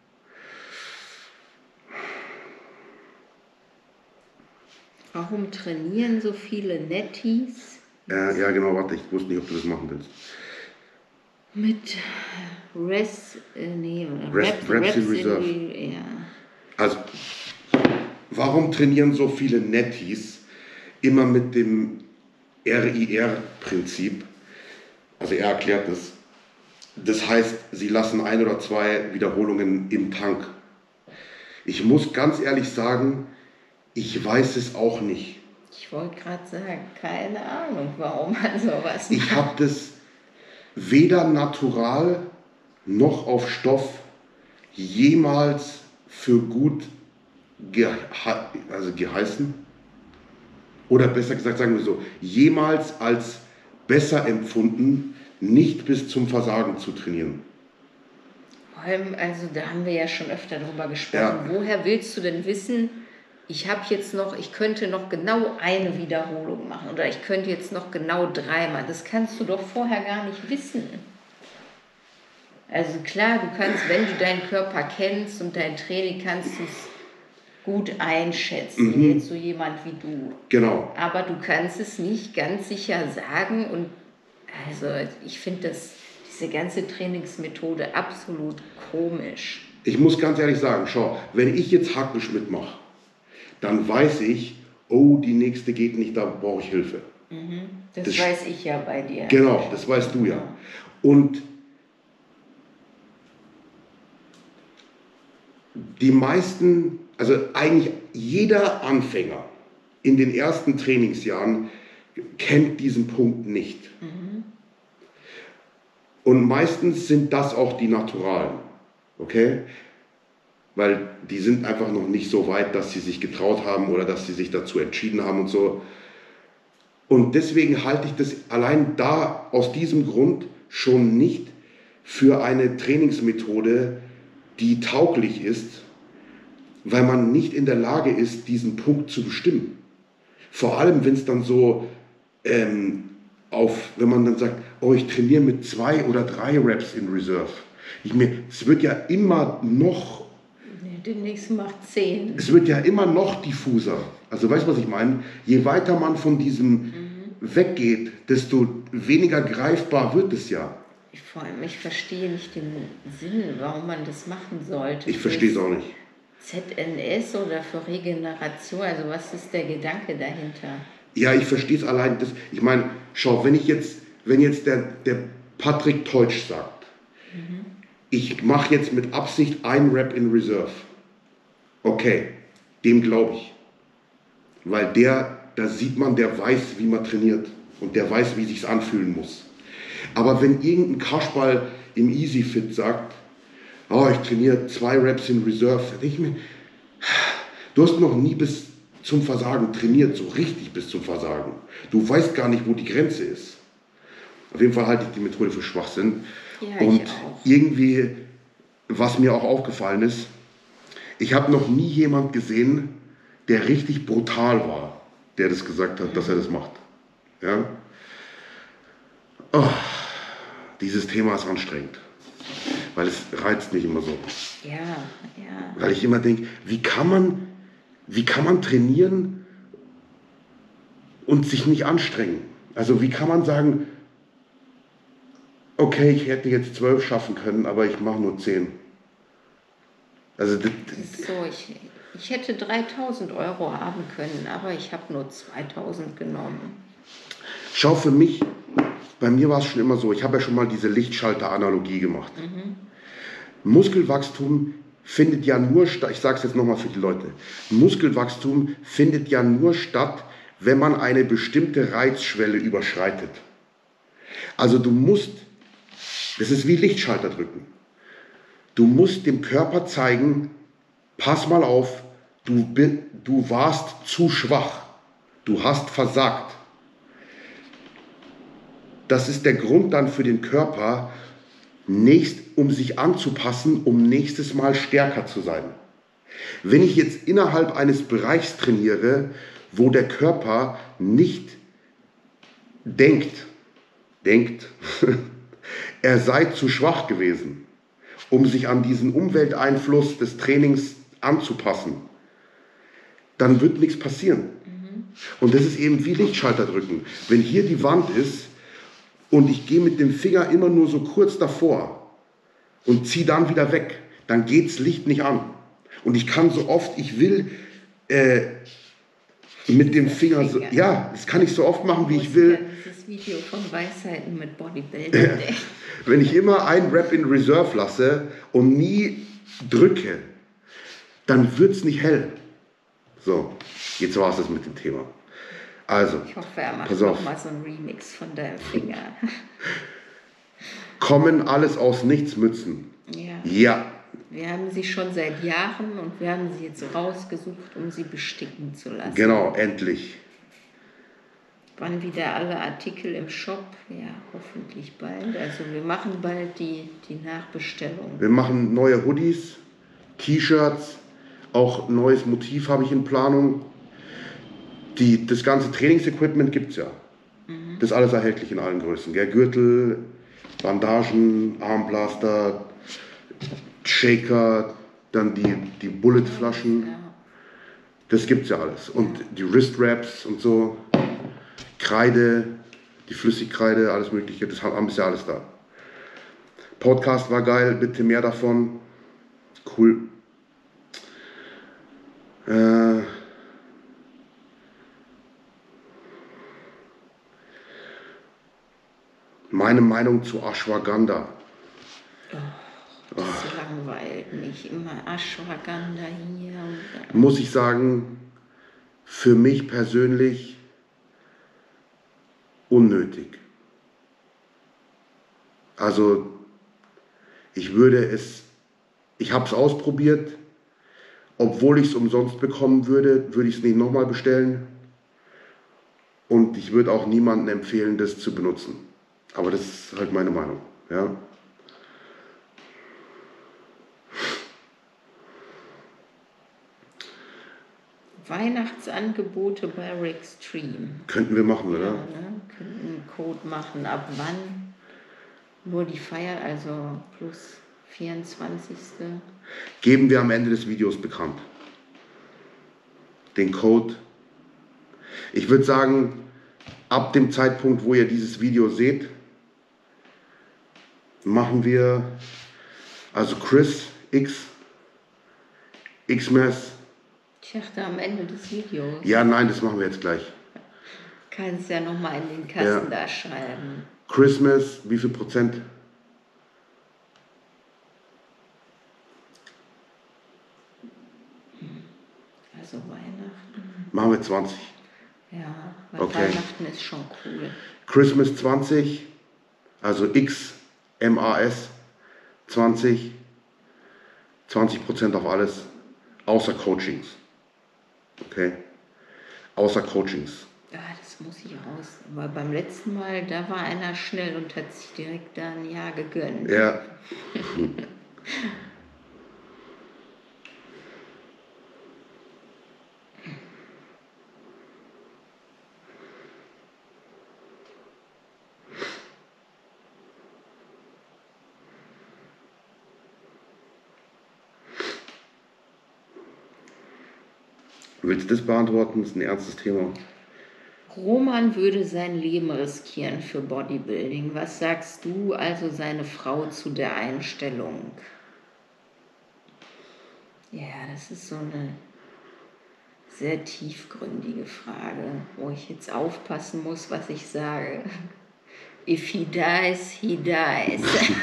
Warum trainieren so viele Netties? Ja, genau, warte, ich wusste nicht, ob du das machen willst. Mit Reps in Reserve. Ja. Also, warum trainieren so viele Netties immer mit dem RIR-Prinzip? Also er erklärt es. Das heißt, sie lassen 1 oder 2 Wiederholungen im Tank. Ich muss ganz ehrlich sagen, ich weiß es auch nicht. Ich wollte gerade sagen, keine Ahnung, warum man sowas macht. Ich habe das weder natural noch auf Stoff jemals für gut geheißen. Oder besser gesagt, sagen wir so, jemals als besser empfunden, nicht bis zum Versagen zu trainieren. Also da haben wir ja schon öfter darüber gesprochen. Ja. Woher willst du denn wissen, ich könnte noch genau eine Wiederholung machen oder ich könnte jetzt noch genau 3 machen. Das kannst du doch vorher gar nicht wissen. Also klar, du kannst, wenn du deinen Körper kennst und dein Training, kannst du es gut einschätzen, jetzt so jemand wie du. Genau. Aber du kannst es nicht ganz sicher sagen und also ich finde diese ganze Trainingsmethode absolut komisch. Ich muss ganz ehrlich sagen, schau, wenn ich jetzt Hackenschmidt mache, dann weiß ich, oh, die nächste geht nicht, da brauche ich Hilfe. Das weiß ich ja bei dir. Genau, das weißt du ja. Und die meisten, also eigentlich jeder Anfänger in den ersten Trainingsjahren kennt diesen Punkt nicht. Und meistens sind das auch die Naturalen, okay? Weil die sind einfach noch nicht so weit, dass sie sich getraut haben oder dass sie sich dazu entschieden haben und so. Und deswegen halte ich das allein da aus diesem Grund schon nicht für eine Trainingsmethode, die tauglich ist, weil man nicht in der Lage ist, diesen Punkt zu bestimmen. Vor allem, wenn es dann so wenn man dann sagt, oh, ich trainiere mit 2 oder 3 Reps in Reserve. Es wird ja immer noch... Demnächst macht 10. Es wird ja immer noch diffuser. Also weißt du, was ich meine? Je weiter man von diesem weggeht, desto weniger greifbar wird es ja. Vor allem, ich verstehe nicht den Sinn, warum man das machen sollte. Ich verstehe es auch nicht. ZNS oder für Regeneration, also was ist der Gedanke dahinter? Ja, ich verstehe es allein. Ich meine, schau, wenn jetzt der Patrick Teutsch sagt, ich mache jetzt mit Absicht 1 Rep in Reserve. Okay, dem glaube ich. Weil da sieht man, der weiß, wie man trainiert. Und der weiß, wie es sich anfühlen muss. Aber wenn irgendein Kasperl im Easy Fit sagt, oh, ich trainiere 2 Reps in Reserve, dann denke ich mir, du hast noch nie bis zum Versagen trainiert, so richtig bis zum Versagen. Du weißt gar nicht, wo die Grenze ist. Auf jeden Fall halte ich die Methode für Schwachsinn. Ja, und ich auch. irgendwie, was mir auch aufgefallen ist, ich habe noch nie jemand gesehen, der richtig brutal war, der das gesagt hat, dass er das macht. Ja? Oh, dieses Thema ist anstrengend, weil es reizt mich immer so. Ja. Weil ich immer denke, wie kann man trainieren und sich nicht anstrengen? Also wie kann man sagen, okay, ich hätte jetzt 12 schaffen können, aber ich mache nur 10. Also So, ich hätte 3.000 Euro haben können, aber ich habe nur 2.000 genommen. schau, für mich, bei mir war es schon immer so, ich habe ja schon mal diese Lichtschalter-Analogie gemacht. Muskelwachstum findet ja nur statt, ich sage es jetzt nochmal für die Leute, Muskelwachstum findet ja nur statt, wenn man eine bestimmte Reizschwelle überschreitet. Also du musst, das ist wie Lichtschalter drücken, du musst dem Körper zeigen, pass mal auf, du warst zu schwach, du hast versagt. Das ist der Grund dann für den Körper, um sich anzupassen, um nächstes Mal stärker zu sein. Wenn ich jetzt innerhalb eines Bereichs trainiere, wo der Körper nicht denkt, er sei zu schwach gewesen, um sich an diesen Umwelteinfluss des Trainings anzupassen, dann wird nichts passieren. Und das ist eben wie Lichtschalter drücken. Wenn hier die Wand ist und ich gehe mit dem Finger immer nur so kurz davor und ziehe dann wieder weg, dann geht das Licht nicht an. Und ich kann so oft ich will mit dem Finger, so, ja, das kann ich so oft machen, wie ich will. Dieses Video von Weisheiten mit Bodybuilding. Wenn ich immer einen Rep in Reserve lasse und nie drücke, dann wird es nicht hell. So, jetzt war es das mit dem Thema. Also, ich hoffe, er macht nochmal so einen Remix von deinem Finger. Kommen alles aus nichts Mützen. Ja. Wir haben sie schon seit Jahren und wir haben sie jetzt rausgesucht, um sie besticken zu lassen. Genau, endlich. Wann wieder alle Artikel im Shop? Ja, hoffentlich bald. Also wir machen bald die Nachbestellung. Wir machen neue Hoodies, T-Shirts, auch neues Motiv habe ich in Planung. Das ganze Trainingsequipment gibt es ja. Das ist alles erhältlich in allen Größen. Gell? Gürtel, Bandagen, Armblaster, Shaker, dann die Bulletflaschen. Ja. Das gibt's ja alles. Und die Wrist-Wraps und so. Kreide, die Flüssigkreide, alles Mögliche. Das haben wir ja alles da. Podcast war geil, bitte mehr davon. Cool. Meine Meinung zu Ashwagandha. Das langweilt mich immer. Ashwagandha hier und da. Muss ich sagen, für mich persönlich unnötig. Also ich habe es ausprobiert, obwohl ich es umsonst bekommen würde ich es nicht nochmal bestellen und ich würde auch niemandem empfehlen, das zu benutzen. Aber das ist halt meine Meinung. Ja. Weihnachtsangebote bei Rextreme. Könnten wir machen, oder? Ja, ne? Könnten einen Code machen. Ab wann? Nur die Feier, also plus 24. Geben wir am Ende des Videos bekannt. Den Code. Ich würde sagen, ab dem Zeitpunkt, wo ihr dieses Video seht, machen wir, also Chris Xmas. Ich dachte am Ende des Videos. Ja, nein, das machen wir jetzt gleich. Kannst ja nochmal in den Kasten da schreiben. Christmas, wie viel Prozent? Also Weihnachten. Machen wir 20. Ja, weil Okay. Weihnachten ist schon cool. Christmas 20, also XMAS 20, 20% auf alles, außer Coachings. Okay? Außer Coachings. Ja, das muss ich raus. Aber beim letzten Mal, da war einer schnell und hat sich direkt da ein Jahr gegönnt. Ja. Willst du das beantworten? Das ist ein ernstes Thema. Roman würde sein Leben riskieren für Bodybuilding. Was sagst du, also seine Frau, zu der Einstellung? Ja, das ist so eine sehr tiefgründige Frage, wo ich jetzt aufpassen muss, was ich sage. If he dies, he dies.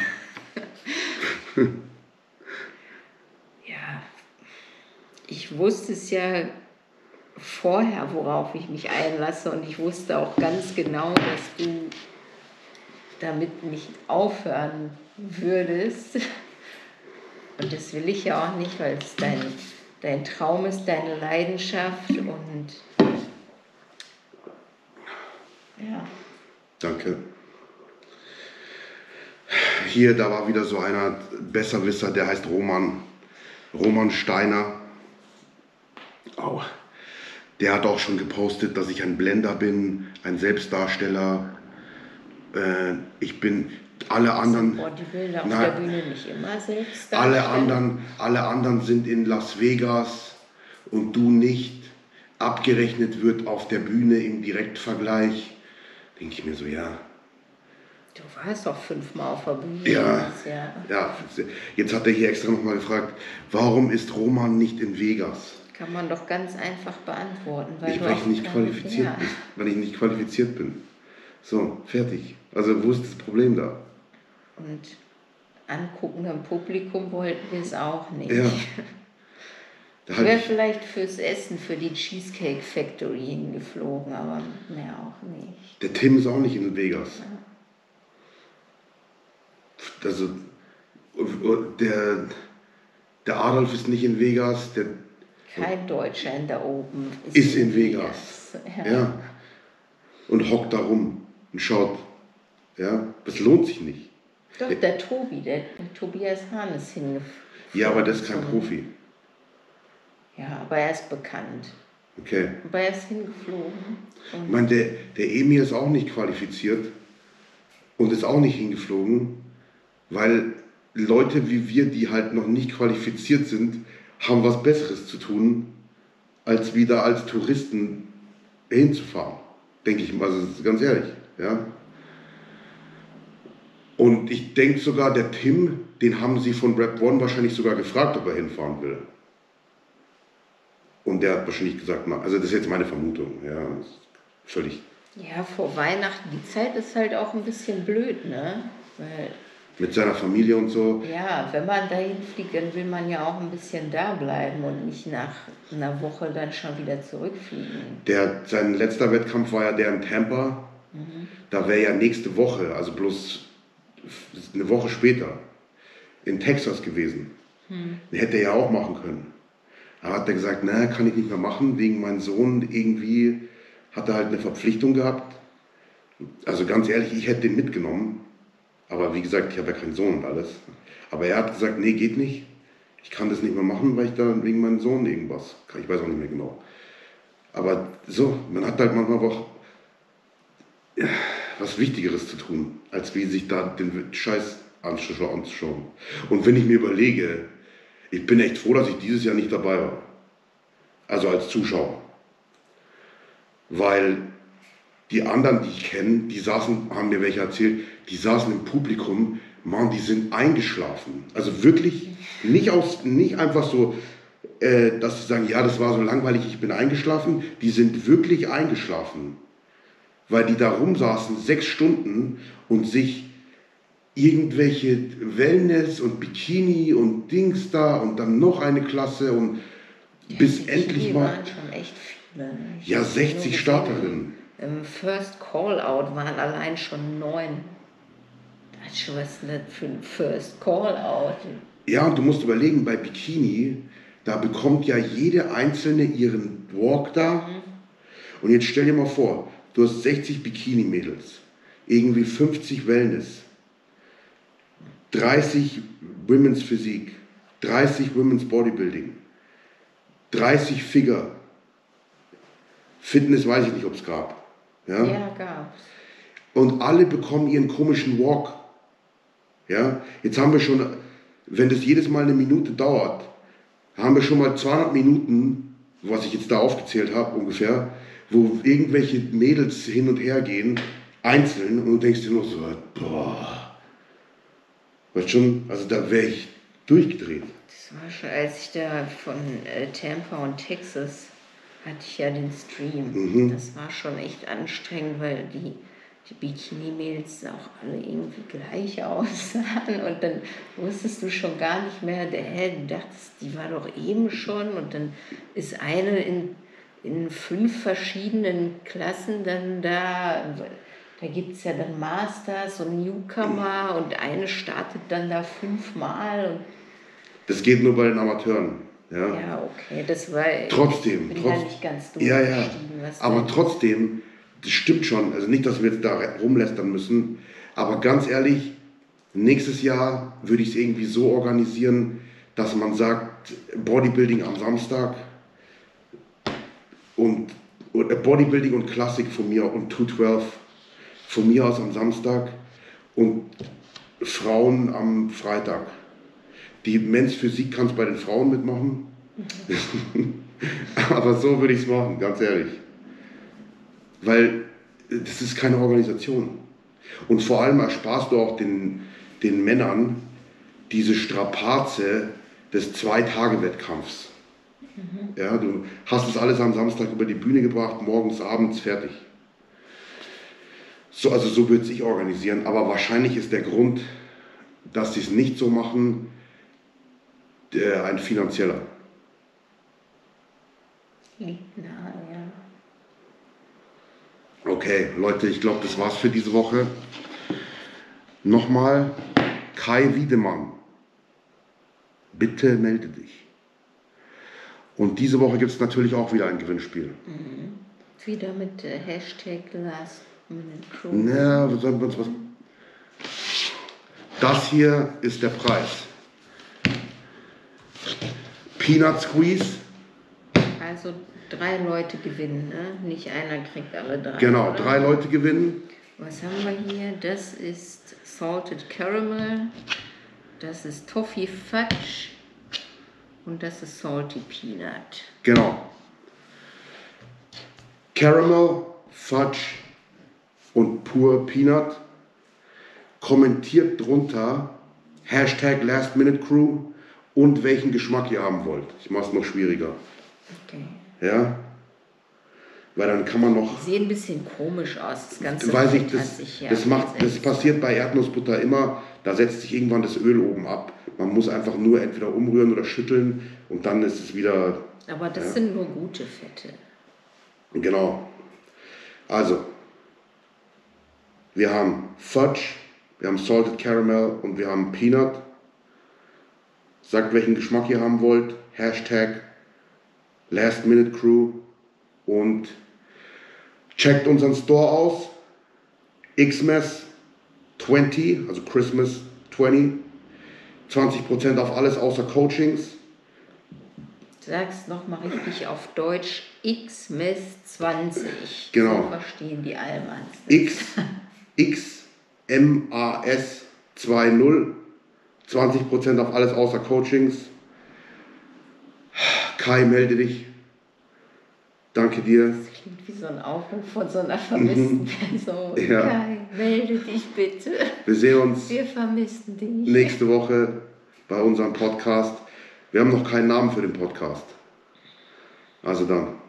Ja, ich wusste es ja vorher, worauf ich mich einlasse, und ich wusste auch ganz genau, dass du damit nicht aufhören würdest. Und das will ich ja auch nicht, weil es dein Traum ist, deine Leidenschaft, und ja. Danke. Hier, da war wieder so einer Besserwisser, der heißt Roman Steiner. Oh. Der hat auch schon gepostet, dass ich ein Blender bin, ein Selbstdarsteller. Ich bin alle anderen. Bodybuilder auf der Bühne nicht immer Selbstdarsteller. Alle anderen sind in Las Vegas und du nicht. Abgerechnet wird auf der Bühne im Direktvergleich. Denke ich mir so, ja. Du warst doch 5-mal auf der Bühne. Ja. Jetzt hat er hier extra nochmal gefragt, warum ist Roman nicht in Vegas? Kann man doch ganz einfach beantworten. Weil ich nicht qualifiziert bin. Weil ich nicht qualifiziert bin. So, fertig. Also wo ist das Problem da? Und angucken im Publikum wollten wir es auch nicht. Ja. Ich wäre vielleicht fürs Essen, für die Cheesecake Factory hingeflogen, aber mehr auch nicht. Der Tim ist auch nicht in Vegas. Ja. Also der Adolf ist nicht in Vegas. Kein Deutscher in der Open ist in Vegas. Ja. Und hockt da rum und schaut. Ja, das lohnt sich nicht. Doch, der Tobias Hahn ist hingeflogen. Ja, aber der ist kein Profi. Ja, aber er ist bekannt. Okay. Aber er ist hingeflogen. Ich meine, der Emir ist auch nicht qualifiziert und ist auch nicht hingeflogen, weil Leute wie wir, die halt noch nicht qualifiziert sind, haben was Besseres zu tun, als wieder als Touristen hinzufahren. Denke ich mal, also ganz ehrlich. Ja? Und ich denke sogar, der Tim, den haben sie von Rap One wahrscheinlich sogar gefragt, ob er hinfahren will. Und der hat wahrscheinlich gesagt, also das ist jetzt meine Vermutung, ja, völlig. Ja, vor Weihnachten, die Zeit ist halt auch ein bisschen blöd, ne? Weil, mit seiner Familie und so. Ja, wenn man dahin fliegt, dann will man ja auch ein bisschen da bleiben und nicht nach einer Woche dann schon wieder zurückfliegen. Sein letzter Wettkampf war ja der in Tampa. Mhm. Da wäre ja nächste Woche, also bloß eine Woche später, in Texas gewesen. Den hätte er ja auch machen können. Da hat er gesagt, na, kann ich nicht mehr machen, wegen meinem Sohn irgendwie hat er halt eine Verpflichtung gehabt. Also ganz ehrlich, ich hätte den mitgenommen. Aber wie gesagt, ich habe ja keinen Sohn und alles. Aber er hat gesagt, nee, geht nicht. Ich kann das nicht mehr machen, weil ich da wegen meinem Sohn irgendwas, ich weiß auch nicht mehr genau. Aber so, man hat halt manchmal auch was Wichtigeres zu tun, als wie sich da den Scheiß anzuschauen. Und wenn ich mir überlege, ich bin echt froh, dass ich dieses Jahr nicht dabei war. Also als Zuschauer. Weil die anderen, die ich kenne, haben mir welche erzählt, die saßen im Publikum, Mann, die sind eingeschlafen. Also wirklich nicht einfach so, dass sie sagen, ja, das war so langweilig, ich bin eingeschlafen. Die sind wirklich eingeschlafen. Weil die da rumsaßen 6 Stunden und sich irgendwelche Wellness und Bikini und Dings da und dann noch eine Klasse und ja, bis endlich mal. Waren schon echt viele. Ja, 60 Starterinnen. Im First Call-Out waren allein schon 9. Das ist schon was nicht für ein First Call-Out. Ja, und du musst überlegen, bei Bikini, da bekommt ja jede Einzelne ihren Walk da. Mhm. Und jetzt stell dir mal vor, du hast 60 Bikini-Mädels, irgendwie 50 Wellness, 30 Women's Physik, 30 Women's Bodybuilding, 30 Figure. Fitness weiß ich nicht, ob es gab. Ja, gab's. Und alle bekommen ihren komischen Walk. Ja, jetzt haben wir schon, wenn das jedes Mal eine Minute dauert, haben wir schon mal 200 Minuten, was ich jetzt da aufgezählt habe ungefähr, wo irgendwelche Mädels hin und her gehen, einzeln, und du denkst dir nur so, boah. Weißt schon, also da wäre ich durchgedreht. Das war schon, als ich da von Tampa und Texas hatte ich ja den Stream. Das war schon echt anstrengend, weil die Bikini-Mädels auch alle irgendwie gleich aussahen und dann wusstest du schon gar nicht mehr, du dachtest, die war doch eben schon, und dann ist eine in 5 verschiedenen Klassen dann da gibt es ja dann Masters und Newcomer und eine startet dann da 5-mal. Das geht nur bei den Amateuren. Ja, okay, das war... Trotzdem. Ich bin ja nicht ganz durchgestiegen. Aber trotzdem, das stimmt schon. Also nicht, dass wir jetzt da rumlästern müssen, aber ganz ehrlich, nächstes Jahr würde ich es irgendwie so organisieren, dass man sagt, Bodybuilding am Samstag und Bodybuilding und Klassik von mir und 212 von mir aus am Samstag und Frauen am Freitag. Die Men's Physik kannst bei den Frauen mitmachen. Aber so würde ich es machen, ganz ehrlich. Weil das ist keine Organisation. Und vor allem ersparst du auch den Männern diese Strapaze des 2-Tage-Wettkampfs. Ja, du hast das alles am Samstag über die Bühne gebracht, morgens, abends, fertig. Also so würde ich organisieren, aber wahrscheinlich ist der Grund, dass sie es nicht so machen, ein finanzieller. Liegt nahe, ja. Okay, Leute, ich glaube, das war's für diese Woche. Nochmal, Kai Wiedemann, bitte melde dich. Und diese Woche gibt es natürlich auch wieder ein Gewinnspiel. Wieder mit Hashtag Last Minute Crew. Na, was? Das hier ist der Preis. Peanut Squeeze. Also 3 Leute gewinnen, ne? Nicht einer kriegt alle 3. Genau, oder? 3 Leute gewinnen. Was haben wir hier? Das ist Salted Caramel, das ist Toffee Fudge und das ist Salty Peanut. Genau. Caramel, Fudge und pur Peanut. Kommentiert drunter Hashtag Last Minute Crew und welchen Geschmack ihr haben wollt. Ich mache es noch schwieriger. Okay. Ja? Weil dann kann man noch... Die sehen ein bisschen komisch aus. Das ganze weiß ich, Fett hat sich ja das passiert bei Erdnussbutter immer. Da setzt sich irgendwann das Öl oben ab. Man muss einfach nur entweder umrühren oder schütteln und dann ist es wieder... Aber das sind nur gute Fette. Genau. Also, wir haben Fudge, wir haben Salted Caramel und wir haben Peanut. Sagt, welchen Geschmack ihr haben wollt. Hashtag Last Minute Crew und checkt unseren Store aus. Xmas 20, also Christmas 20. 20% auf alles außer Coachings. Sag's nochmal richtig auf Deutsch. Xmas 20. Genau. So verstehen die Allmanns. XMAS 20. 20% auf alles außer Coachings. Kai, melde dich. Danke dir. Das klingt wie so ein Aufruf von so einer vermissten Person. Ja. Kai, melde dich bitte. Wir sehen uns Wir vermissen dich. nächste Woche bei unserem Podcast. Wir haben noch keinen Namen für den Podcast. Also dann.